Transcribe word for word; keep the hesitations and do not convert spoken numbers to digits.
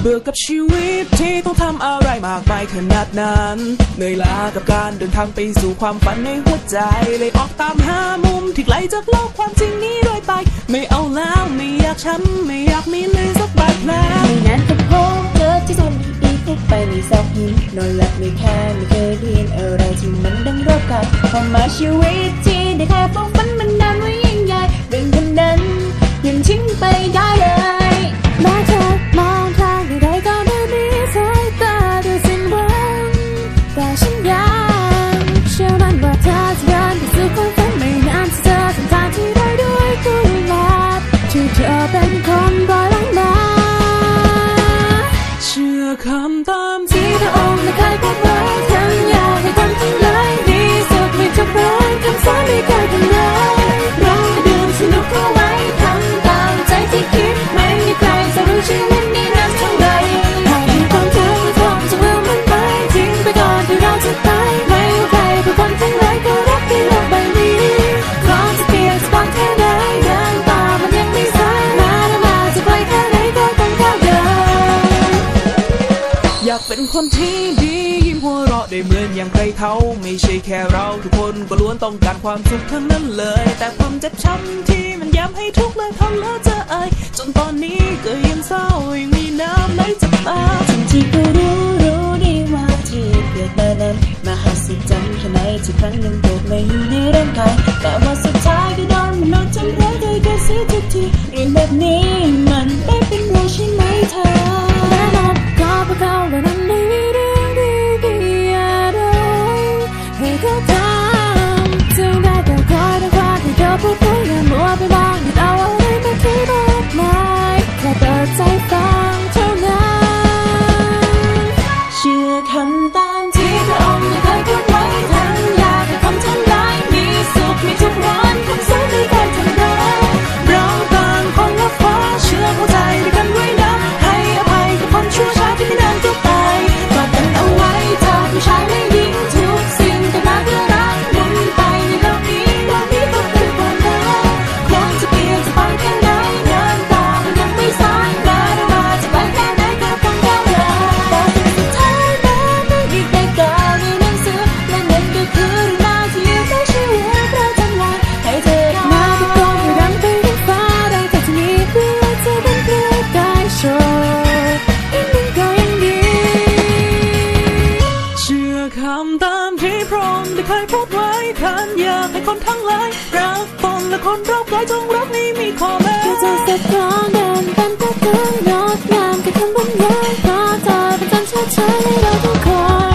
เบื่อกับชีวิตที่ต้องทำอะไรมากมายขนาดนั้นเหนื่อยล้ากับการเดินทางไปสู่ความฝันในหัวใจเลยออกตามหามุมที่ไกลจากโลกความจริงนี้เรื่อยไปไม่เอาแล้วไม่อยากช้ำไม่อยากมีเลยสักบาดแผลไม่นานก็พบเจอที่ทนอีกทุกไปในซอกหินนอนหลับไม่แค่ไม่เคยได้ยินอะไรที่มันดังรอบกายพอมาชีวิตที่ได้แค่ฟ้องฝันมันนานไว้ยิ่งใหญ่เรื่องคนนั้นยังทิ้งไปได้เลยแม้เธอมองทางใดก็ดูมีสายตาดูสิ้นหวังแต่ฉันยังเชื่อมั่นว่าเธอจะเดินไปสู่ความฝันไม่นานจะเจอเส้นทางที่ได้ด้วยกุหลาบที่เธอเป็นคนปล่อยลงมาเชื่อคำตามที่พระองค์ไม่เคยพูดไว้ทั้งอยากให้ทำทั้งหลายดีสุดไม่จบร้อยคำสอนไม่เคยทำร้ายเราดื่มสนุกเข้าไว้ทำตามใจที่คิดไม่มีใครจะรู้ชีวิตนี้นานเท่าไรให้ความเธอทำจะลืมมันไปทิ้งไปก่อนที่เราจะตายไม่ว่าใครผู้คนทั้งหลายก็รักในโลกใบนี้ขอจะเปลี่ยนจะฟังแค่ไหนเดินต่อมันยังไม่สายมาแล้วมาจะไกลแค่ไหนก็ต้องก้าวเดินอยากเป็นคนที่ดียิ้มหัวเราะได้เหมือนอย่างใครเขาไม่ใช่แค่เราทุกคนก็ล้วนต้องการความสุขทั้งนั้นเลยแต่ความเจ็บช้ำที่มันย้ำให้ทุกข์เลยทนแล้วจะเอ่ยจนตอนนี้ก็ยังเศร้ายังมีน้ำไหลจากตาทั้งที่ก็รู้รู้ดีว่าที่เกิดมานั้นมหัศจรรย์แค่ไหนที่ครั้งหนึ่งโดดมาอยู่ในร่างกายแต่ว่าสุดท้ายก็โดนมนุษย์ทำร้ายโดยการเสียทุกทีเรื่องแบบนี้มันไม่เป็นเราใช่ไหมเธอแน่นอนก็เพราะเขาเหล่านั้นไม่มีเรื่องดีๆอะไรให้เธอทำจึงได้แต่คอยแต่ความที่เธอพูดไปอย่ามัวไปบ้างหยุดเอาอะไรมาคิดมากมายแค่เปิดใจฟังเท่านั้นเชื่อคำตามที่พระองค์ไม่เคยพูดไว้ทั้งอยากให้ความทำลายมีสุขมีทุกร้อนคำสอนไม่เคยทำร้ายเราต่างคนละฟ้าเชื่อเข้าใจด้วยกันไว้นะให้อภัยกับคนชั่วช้าที่ไม่นานก็ไปกอดกันเอาไว้เธอผู้ชายและหญิงทุกสิ่งแต่มาเพื่อรักมุ่งไปในโลกนี้โลกนี้ก็คือความรักควรจะเปลี่ยนจะฟังแค่ไหนเดินต่อมันยังไม่สายมาเรามาจะไปแค่ไหนก็ต้องก้าวเดินแต่สุดท้ายนั้นไม่อีกได้กล่าวในหนังสือและนั่นก็คือเรื่องราวที่อยู่ในชีวิตประจำวันให้เธอมาตะโกนให้ดังไปถึงฟ้าดังจากนี้เพื่อจะเป็นเพื่อกายโชว์อีกหนึ่งก็ยังดีเชื่อคำตามที่พระองค์ได้เคยพูดไว้ท่านอยากให้คนทั้งหลายรักตนและคนรอบกายจงรักนี้มีข้อแม้แค่จะสักครั้งเดินเป็นตัวเธองดงามแค่คำบรรยายเพราะเธอเป็นการเชิดชูให้เราทุกคน